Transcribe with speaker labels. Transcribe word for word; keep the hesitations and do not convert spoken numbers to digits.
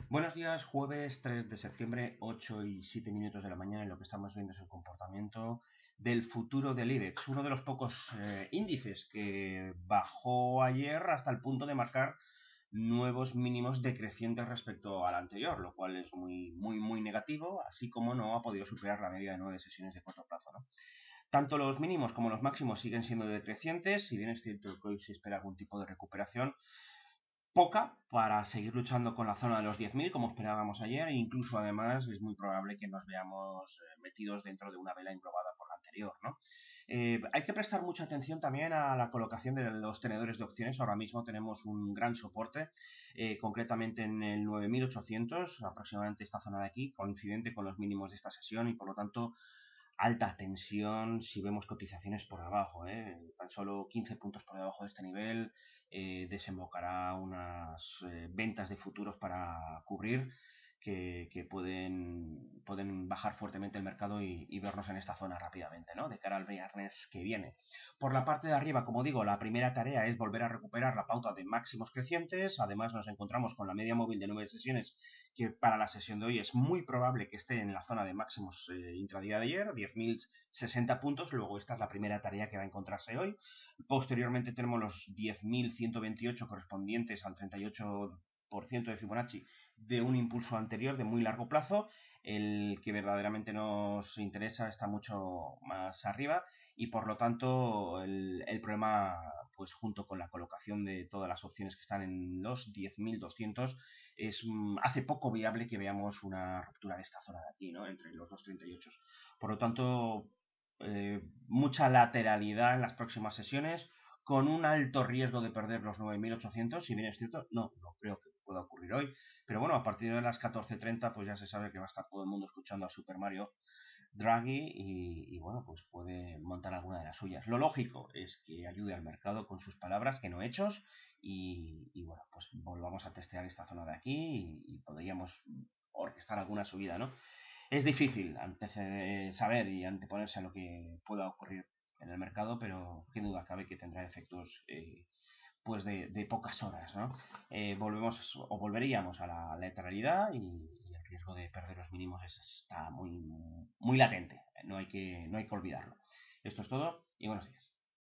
Speaker 1: Buenos días, jueves tres de septiembre, ocho y siete minutos de la mañana, y lo que estamos viendo es el comportamiento del futuro del IBEX, uno de los pocos eh, índices que bajó ayer hasta el punto de marcar nuevos mínimos decrecientes respecto al anterior, lo cual es muy, muy, muy negativo, así como no ha podido superar la media de nueve sesiones de corto plazo, ¿no? Tanto los mínimos como los máximos siguen siendo decrecientes, si bien es cierto que hoy se espera algún tipo de recuperación, poca para seguir luchando con la zona de los diez mil como esperábamos ayer, e incluso además es muy probable que nos veamos eh, metidos dentro de una vela englobada por la anterior, ¿no? Eh, hay que prestar mucha atención también a la colocación de los tenedores de opciones. Ahora mismo tenemos un gran soporte, eh, concretamente en el nueve mil ochocientos, aproximadamente esta zona de aquí, coincidente con los mínimos de esta sesión, y por lo tanto alta tensión si vemos cotizaciones por abajo, ¿eh? Tan solo quince puntos por debajo de este nivel eh, desembocará unas eh, ventas de futuros para cubrir que, que pueden, pueden bajar fuertemente el mercado y, y vernos en esta zona rápidamente, ¿no? De cara al viernes que viene. Por la parte de arriba, como digo, la primera tarea es volver a recuperar la pauta de máximos crecientes. Además nos encontramos con la media móvil de nueve sesiones, que para la sesión de hoy es muy probable que esté en la zona de máximos eh, intradía de ayer, diez mil sesenta puntos. Luego esta es la primera tarea que va a encontrarse hoy. Posteriormente tenemos los diez mil ciento veintiocho correspondientes al treinta y ocho por ciento de Fibonacci de un impulso anterior de muy largo plazo. El que verdaderamente nos interesa está mucho más arriba, y por lo tanto el, el problema, pues junto con la colocación de todas las opciones que están en los diez mil doscientos, es, hace poco viable que veamos una ruptura de esta zona de aquí, ¿no? Entre los dos treinta y ocho. Por lo tanto, eh, mucha lateralidad en las próximas sesiones, con un alto riesgo de perder los nueve mil ochocientos. Si bien es cierto, no, no creo que pueda ocurrir hoy, pero bueno, a partir de las catorce treinta pues ya se sabe que va a estar todo el mundo escuchando a Super Mario Draghi, y, y bueno, pues puede montar alguna de las suyas. Lo lógico es que ayude al mercado con sus palabras, que no hechos, y, y bueno, pues volvamos a testear esta zona de aquí y, y podríamos orquestar alguna subida, ¿no? Es difícil antece saber y anteponerse a lo que pueda ocurrir en el mercado, pero qué duda cabe que tendrá efectos eh, pues de, de, pocas horas, ¿no? Eh, volvemos o volveríamos a la lateralidad, y, y el riesgo de perder los mínimos es, está muy, muy latente. No hay, que, no hay que olvidarlo. Esto es todo y buenos días.